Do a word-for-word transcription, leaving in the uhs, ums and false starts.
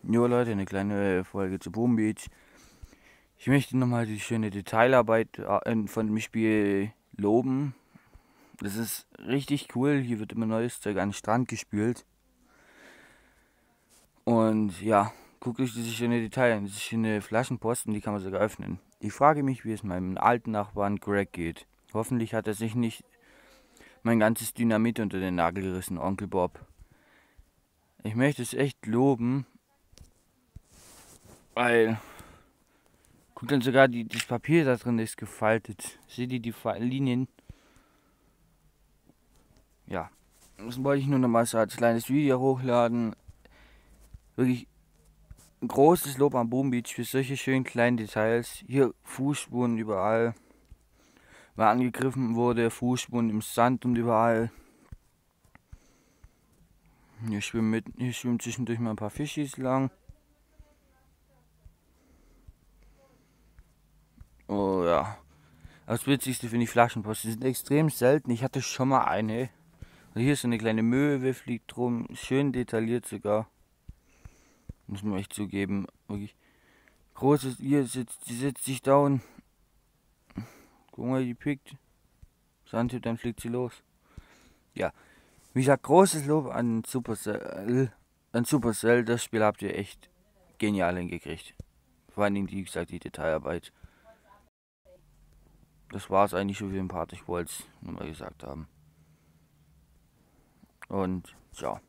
Jo Leute, eine kleine Folge zu Boom Beach. Ich möchte nochmal die schöne Detailarbeit äh, von dem Spiel loben. Das ist richtig cool. Hier wird immer neues Zeug an den Strand gespült. Und ja, guckt euch diese schöne Detail an. Diese schöne Flaschenposten, die kann man sogar öffnen. Ich frage mich, wie es meinem alten Nachbarn Greg geht. Hoffentlich hat er sich nicht mein ganzes Dynamit unter den Nagel gerissen, Onkel Bob. Ich möchte es echt loben, weil guck dann sogar, die, das Papier da drin ist gefaltet. Seht ihr die Linien? Ja, das wollte ich nur noch mal so als kleines Video hochladen. Wirklich ein großes Lob am Boom Beach für solche schönen kleinen Details. Hier Fußspuren überall. Weil angegriffen wurde, Fußspuren im Sand und überall. Hier schwimmen, mit, hier schwimmen zwischendurch mal ein paar Fischis lang. Oh ja. Das Witzigste finde ich Flaschenposten. Die sind extrem selten. Ich hatte schon mal eine. Und hier ist so eine kleine Möwe, fliegt rum. Schön detailliert sogar. Muss man echt zugeben. Wirklich. Großes, hier sitzt, die setzt sich down. Guck mal, die pickt. Sandhütte, dann fliegt sie los. Ja. Wie gesagt, großes Lob an Supercell. An Supercell. Das Spiel habt ihr echt genial hingekriegt. Vor allen Dingen, wie gesagt, die Detailarbeit. Das war es eigentlich schon für den Part. Ich wollte es nur mal gesagt haben. Und ciao.